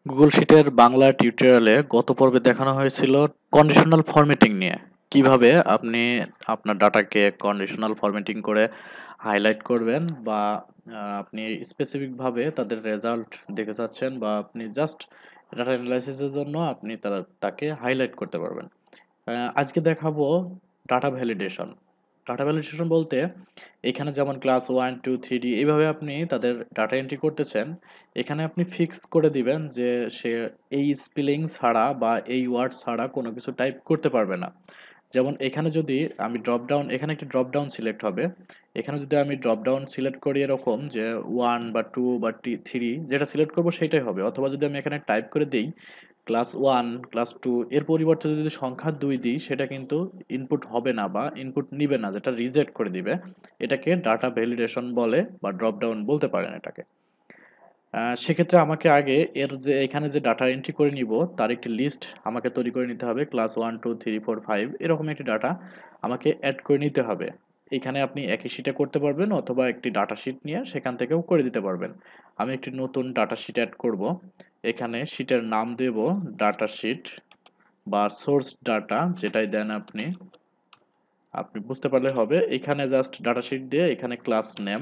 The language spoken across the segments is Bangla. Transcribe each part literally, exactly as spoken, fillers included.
গুগল শিটের বাংলা টিউটোরিয়ালে গত পর্বে দেখানো হয়েছিল কন্ডিশনাল ফরম্যাটিং নিয়ে। কিভাবে আপনি আপনার ডাটাকে কন্ডিশনাল ফরম্যাটিং করে হাইলাইট করবেন বা আহ, আপনি স্পেসিফিকভাবে তাদের রেজাল্ট দেখতে চাচ্ছেন বা আপনি জাস্ট ডাটা অ্যানালাইসিসের জন্য আপনি তারা তাকে হাইলাইট করতে পারবেন। আহ, আজকে দেখাবো ডাটা ভ্যালিডেশন। ডাটা ভ্যালিডেশন বলতে এখানে যেমন class one two three D এইভাবে আপনি তাদের ডাটা এন্ট্রি করতেছেন। এখানে আপনি ফিক্স করে দিবেন যে সে এই স্পেলিং ছাড়া বা এই ওয়ার্ড ছাড়া কোনো কিছু টাইপ করতে পারবে না। যেমন এখানে যদি আমি ড্রপ ডাউন, এখানে একটি ড্রপ ডাউন সিলেক্ট হবে। এখানে যদি আমি ড্রপ ডাউন সিলেক্ট করি এরকম যে ওয়ান বা টু বা থ্রি, যেটা সিলেক্ট করবো সেটাই হবে। অথবা যদি আমি এখানে টাইপ করে দিই ক্লাস ওয়ান ক্লাস টু, এর পরিবর্তে যদি সংখ্যা দুই দিই সেটা কিন্তু ইনপুট হবে না বা ইনপুট নিবে না, যেটা রিজেক্ট করে দিবে। এটাকে ডাটা ভ্যালিডেশন বলে বা ড্রপ ডাউন বলতে পারেন এটাকে। আহ, সেক্ষেত্রে আমাকে আগে এর যে এখানে যে ডাটা এন্ট্রি করে নিব তার একটি লিস্ট আমাকে তৈরি করে নিতে হবে। Class one two three four five এরকম একটি ডাটা আমাকে অ্যাড করে নিতে হবে। এখানে আপনি একই শিটে করতে পারবেন অথবা একটি ডাটা শিট নিয়ে সেখান থেকেও করে দিতে পারবেন। আমি একটি নতুন ডাটা শিট অ্যাড করব। এখানে শিটের নাম দেব ডাটা শিট বা সোর্স ডাটা, যেটাই দেন আপনি আপনি বুঝতে পারলে হবে। এখানে জাস্ট ডাটা শিট দিয়ে এখানে class name,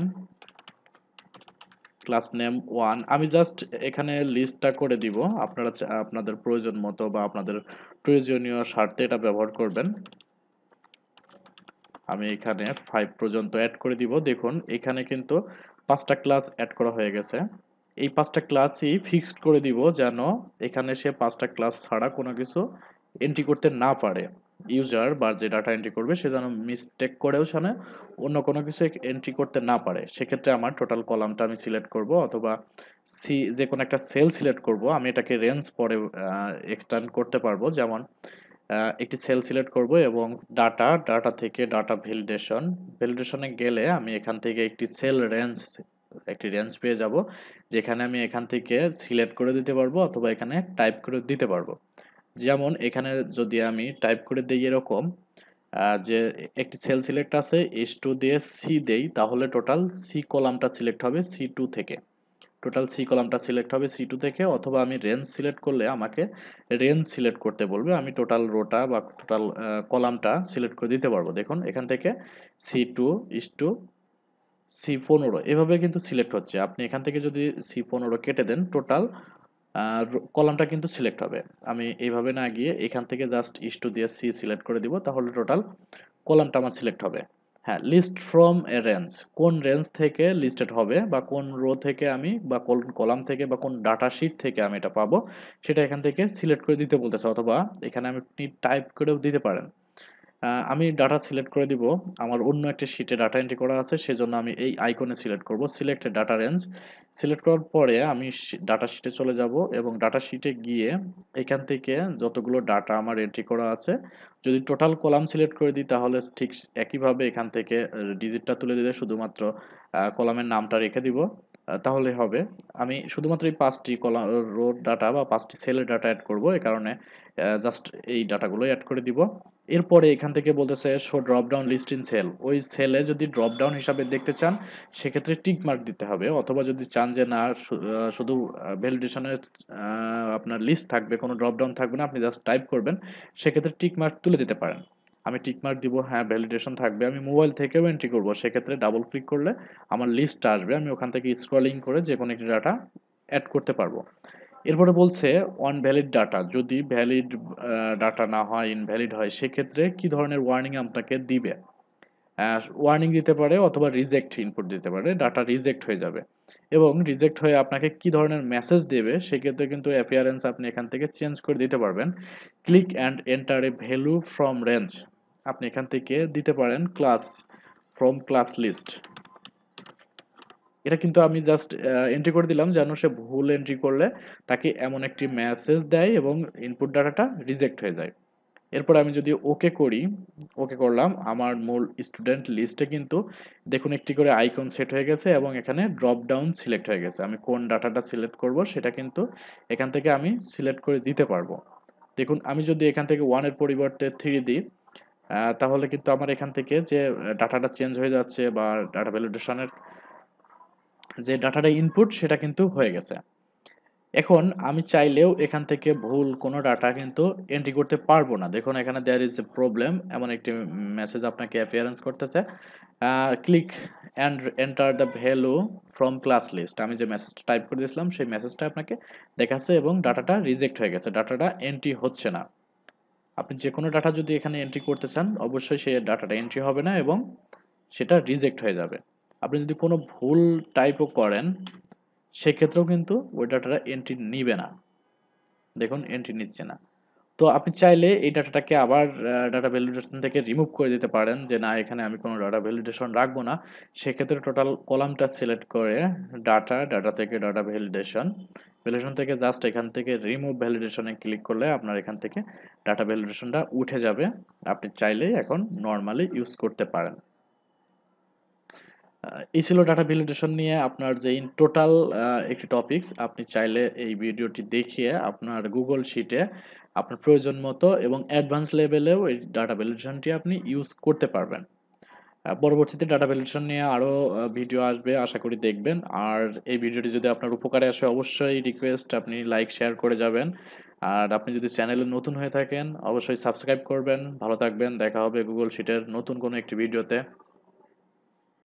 class name one আমি জাস্ট এখানে লিস্টটা করে দিব। আপনারা চা- আপনাদের প্রয়োজন মতো বা আপনাদের প্রয়োজনীয় স্বার্থে এটা ব্যবহার করবেন। আমি এখানে ফাইভ পর্যন্ত অ্যাড করে দিব। দেখুন এখানে কিন্তু পাঁচটা ক্লাস অ্যাড করা হয়ে গেছে। এই পাঁচটা ক্লাসই ফিক্সড করে দিব যেন এখানে সে পাঁচটা ক্লাস ছাড়া কোনো কিছু এন্ট্রি করতে না পারে। ইউজার বা যে ডাটা এন্ট্রি করবে সে যেন মিস্টেক করেও সেখানে অন্য কোনো কিছু এন্ট্রি করতে না পারে। সেক্ষেত্রে আমার টোটাল কলামটা আমি সিলেক্ট করব অথবা সি যে কোনো একটা সেল সিলেক্ট করব। আমি এটাকে রেঞ্জ পরে এক্সটেন্ড করতে পারবো। যেমন আহ, একটি সেল সিলেক্ট করব এবং ডাটা ডাটা থেকে ডাটা ভ্যালিডেশন, ভ্যালিডেশনে গেলে আমি এখান থেকে একটি সেল রেঞ্জ, একটি রেঞ্জ পেয়ে যাব, যেখানে আমি এখান থেকে সিলেক্ট করে দিতে পারবো অথবা এখানে টাইপ করে দিতে পারবো। যেমন এখানে যদি আমি টাইপ করে দিই এরকম আহ, যে একটি সেল সিলেক্ট আছে এস টু দিয়ে সি দেই, তাহলে টোটাল সি কলামটা সিলেক্ট হবে সি টু থেকে। টোটাল সি কলামটা সিলেক্ট হবে সি টু থেকে। অথবা আমি রেঞ্জ সিলেক্ট করলে আমাকে রেঞ্জ সিলেক্ট করতে বলবে, আমি টোটাল রোটা বা টোটাল কলামটা সিলেক্ট করে দিতে পারবো। দেখুন এখান থেকে C two is to C পনেরো এভাবে কিন্তু সিলেক্ট হচ্ছে। আপনি এখান থেকে যদি সি পনেরো কেটে দেন টোটাল কলামটা কিন্তু সিলেক্ট হবে। আমি এইভাবে না গিয়ে এখান থেকে জাস্ট ইস টু দিয়ে সি সিলেক্ট করে দিব, তাহলে টোটাল কলামটা আমার সিলেক্ট হবে। হ্যাঁ, লিস্ট ফ্রম এ রেঞ্জ, কোন রেঞ্জ থেকে লিস্টেড হবে বা কোন রো থেকে আমি বা কোন কলাম থেকে বা কোন ডাটা শিট থেকে আমি এটা পাবো সেটা এখান থেকে সিলেক্ট করে দিতে বলতেছে। অথবা এখানে আমি টাইপ করেও দিতে পারেন। আহ, আমি ডাটা সিলেক্ট করে দিব। আমার অন্য একটা শিটে ডাটা এন্ট্রি করা আছে, সেজন্য আমি এই আইকনে সিলেক্ট করব, সিলেক্ট ডাটা রেঞ্জ। সিলেক্ট করার পরে আমি ডাটা শিটে চলে যাব এবং ডাটা শিটে গিয়ে এখান থেকে যতগুলো ডাটা আমার এন্ট্রি করা আছে যদি টোটাল কলাম সিলেক্ট করে দিই তাহলে ঠিক একইভাবে এখান থেকে ডিজিটটা তুলে দিলে শুধুমাত্র কলামের নামটা রেখে দিব। আহ, তাহলে হবে। আমি শুধুমাত্র এই পাঁচটি কলাম রো ডাটা বা পাঁচটি সেলের ডাটা অ্যাড করব, এই কারণে জাস্ট এই ডাটাগুলো অ্যাড করে দিব। এরপরে এখান থেকে বলতেছে show drop down list in cell. ওই সেলে যদি ড্রপ ডাউন হিসাবে দেখতে চান সেক্ষেত্রে টিক মার্ক দিতে হবে। অথবা যদি চান যে না শু- আহ, শুধু ভ্যালিডেশনের আপনার লিস্ট থাকবে, কোনো ড্রপ ডাউন থাকবে না, আপনি জাস্ট টাইপ করবেন, সেক্ষেত্রে টিক মার্ক তুলে দিতে পারেন। আমি টিক মার্ক দিব, হ্যাঁ ভ্যালিডেশন থাকবে। আমি মোবাইল থেকেও এন্ট্রি করব, সেক্ষেত্রে ডাবল ক্লিক করলে আমার লিস্টটা আসবে, আমি ওখান থেকে স্ক্রলিং করে যে কোনো একটি ডাটা অ্যাড করতে পারবো। এরপরে বলছে অন ভ্যালিড ডাটা, যদি ভ্যালিড ডাটা না হয় ইনভ্যালিড হয় সেক্ষেত্রে কি ধরনের ওয়ার্নিং আপনাকে দিবে। ওয়ার্নিং দিতে পারে অথবা রিজেক্ট ইনপুট দিতে পারে, ডাটা রিজেক্ট হয়ে যাবে। এবং রিজেক্ট হয়ে আপনাকে কি ধরনের মেসেজ দেবে সেক্ষেত্রে কিন্তু অ্যাপিয়ারেন্স আপনি এখান থেকে চেঞ্জ করে দিতে পারবেন। Click and enter a value from range, আপনি এখান থেকে দিতে পারেন ক্লাস ফ্রম ক্লাস লিস্ট। এটা কিন্তু আমি জাস্ট এন্ট্রি করে দিলাম যেন সে ভুল এন্ট্রি করলে তাকে এমন একটি মেসেজ দেয় এবং ইনপুট ডাটাটা রিজেক্ট হয়ে যায়। এরপর আমি যদি ওকে করি, ওকে করলাম, আমার মূল স্টুডেন্ট লিস্টে কিন্তু দেখুন একটি করে আইকন সেট হয়ে গেছে এবং এখানে ড্রপ ডাউন সিলেক্ট হয়ে গেছে। আমি কোন ডাটাটা সিলেক্ট করব সেটা কিন্তু এখান থেকে আমি সিলেক্ট করে দিতে পারবো। দেখুন আমি যদি এখান থেকে ওয়ানের পরিবর্তে থ্রি দিই আহ, তাহলে কিন্তু আমার এখান থেকে যে ডাটাটা চেঞ্জ হয়ে যাচ্ছে বা ডাটা ভ্যালিডেশনের যে ডাটাটা ইনপুট সেটা কিন্তু হয়ে গেছে। এখন আমি চাইলেও এখান থেকে ভুল কোনো ডাটা কিন্তু এন্ট্রি করতে পারবো না। দেখুন এখানে দেয়ার ইজ এ প্রবলেম এমন একটি মেসেজ আপনাকে অ্যাপিয়ারেন্স করতেছে। Uh click and enter the value from class list. আমি যে মেসেজটা টাইপ করে দিয়েছিলাম সেই মেসেজটা আপনাকে দেখাচ্ছে এবং ডাটাটা রিজেক্ট হয়ে গেছে। ডাটাটা এন্ট্রি হচ্ছে না। আপনি যেকোনো ডাটা যদি এখানে এন্ট্রি করতে চান, অবশ্যই সেই ডাটাটা এন্ট্রি হবে না এবং সেটা রিজেক্ট হয়ে যাবে। আপনি যদি কোনো ভুল টাইপও করেন, সেক্ষেত্রেও কিন্তু ওই ডাটাটা এন্ট্রি নিবে না। দেখুন এন্ট্রি নিচ্ছে না। তো আপনি চাইলে এই ডাটাটাকে আবার আ ডাটা ভ্যালিডেশন থেকে রিমুভ করে দিতে পারেন যে, না এখানে আমি কোনো ডাটা ভ্যালিডেশন রাখবো না। সেক্ষেত্রে টোটাল কলামটা সিলেক্ট করে ডাটা, ডাটা থেকে ডাটা ভ্যালিডেশন, ভ্যালিডেশন থেকে জাস্ট এখান থেকে রিমুভ ভ্যালিডেশন এ ক্লিক করলে আপনার এখান থেকে ডাটা ভ্যালিডেশনটা উঠে যাবে। আপনি চাইলেই এখন নরমালি ইউজ করতে পারেন। আ এই ছিল ডাটা ভ্যালিডেশন নিয়ে আপনার যে ইন টোটাল আ একটি টপিকস। আপনি চাইলে এই ভিডিওটি দেখিয়ে আপনার Google শিটে আপনার প্রয়োজন মতো এবং অ্যাডভান্স লেভেলেও এই ডাটা ভ্যালিডেশনটি আপনি ইউজ করতে পারবেন। আ পরবর্তীতে ডাটা ভ্যালিডেশন নিয়ে আরো আ ভিডিও আসবে আশা করি দেখবেন। আর এই ভিডিওটি যদি আপনার উপকারে আসে অবশ্যই রিকোয়েস্ট আপনি লাইক, শেয়ার করে যাবেন। আর আপনি যদি চ্যানেলে নতুন হয়ে থাকেন অবশ্যই সাবস্ক্রাইব করবেন। ভালো থাকবেন। দেখা হবে Google শিটের নতুন কোনো একটি ভিডিওতে।